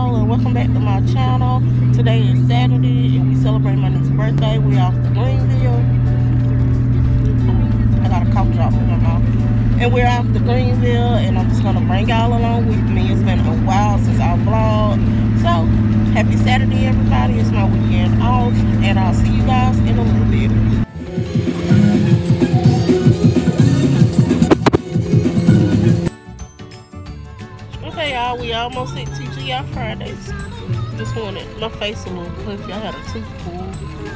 y'all, and welcome back to my channel. Today is Saturday and we celebrate my niece's birthday. We're off to Greenville. I got a cough drop in my mouth. And we're off to Greenville, and I'm just going to bring y'all along with me. It's been a while since I vlogged. So, happy Saturday everybody. It's my weekend off, and I'll see you guys in a little bit. Okay, y'all, we almost hit TGI Fridays. Just wanted my face a little cliffy. I had a tooth pulled.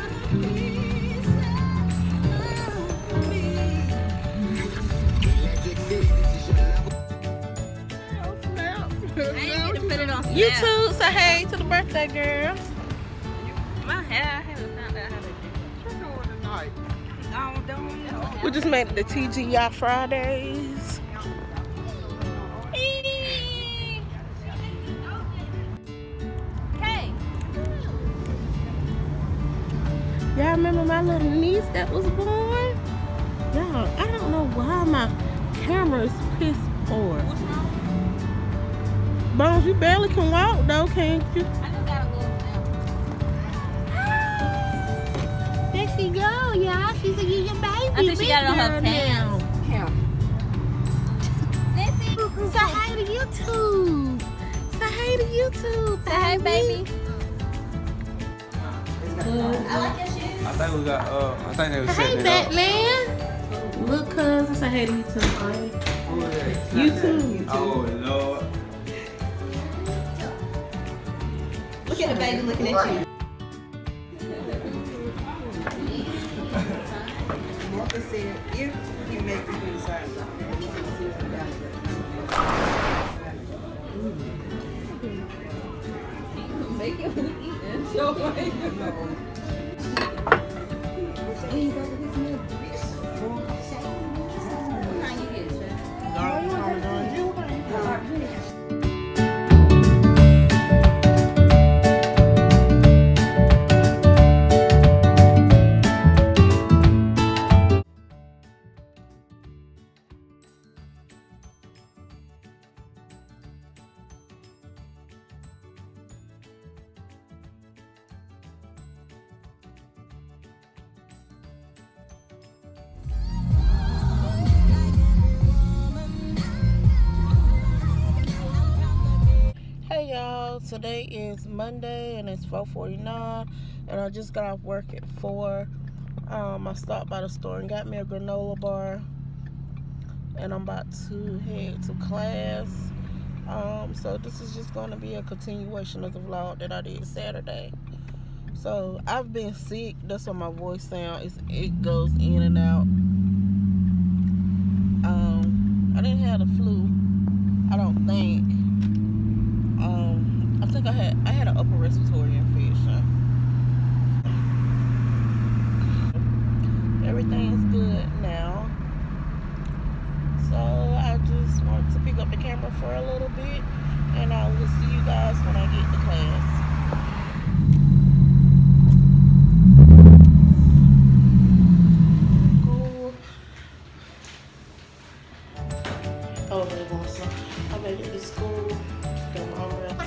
You too. Say hey to the birthday girl. My hair, I haven't found out how to do it. We just made it to TGI Fridays. Y'all remember my little niece that was born? Y'all, I don't know why my camera is pissed poor. Bones, you barely can walk though, can't you? I just got a little now. There she go, y'all. She's a your baby. I think she got it on her pants. Say hi to YouTube. Say hi to YouTube. Say hi, baby. I like your shoes. I think we got, I think they were Hey, setting it Batman. Look, cuz, say hey to YouTube. YouTube. up. Oh, Lord. Look at the baby looking at you. Martha said, if you make the good side, Make it eat and show Hey y'all, today is Monday and it's 4:49 and I just got off work at 4. I stopped by the store and got me a granola bar and I'm about to head to class. So this is just going to be a continuation of the vlog that I did Saturday. So I've been sick, that's what my voice sounds. It goes in and out. I didn't have the flu, I don't think. I think I had an upper respiratory infection. Everything's good now. So I just wanted to pick up the camera for a little bit and I will see you guys when I get to class. Cool. Oh, they want some. I made it to school. Got my own rest.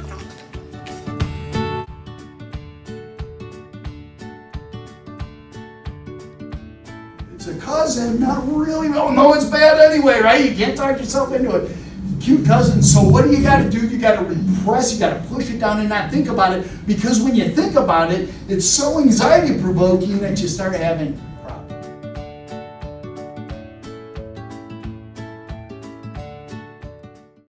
It's a cousin, not really. Oh no, it's bad anyway, right? You can't talk yourself into it. Cute cousin. So what do? You got to do? You got to repress. You got to push it down and not think about it. Because when you think about it, it's so anxiety provoking that you start having